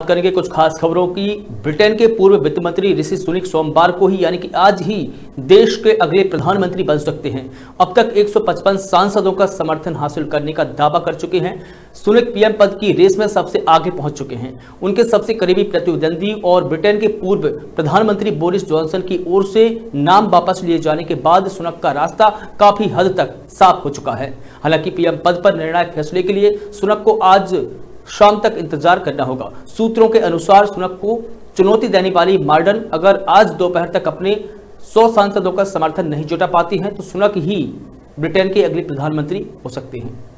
करेंगे कुछ खास खबरों की। ब्रिटेन के पूर्व वित्त मंत्री ऋषि सुनक सोमवार को ही यानी कि आज ही देश के अगले प्रधानमंत्री बन सकते हैं। अब तक 155 सांसदों का समर्थन हासिल करने का दावा कर चुके हैं। सुनक पीएम पद की रेस में सबसे आगे पहुंच चुके हैं। उनके सबसे करीबी प्रतिद्वंदी और ब्रिटेन के पूर्व प्रधानमंत्री बोरिस जॉनसन की ओर से नाम वापस लिए जाने के बाद सुनक का रास्ता काफी हद तक साफ हो चुका है। हालांकि पीएम पद पर निर्णायक फैसले के लिए सुनक को आज शाम तक इंतजार करना होगा। सूत्रों के अनुसार सुनक को चुनौती देने वाली मॉर्डन अगर आज दोपहर तक अपने 100 सांसदों का समर्थन नहीं जुटा पाती हैं तो सुनक ही ब्रिटेन के अगले प्रधानमंत्री हो सकते हैं।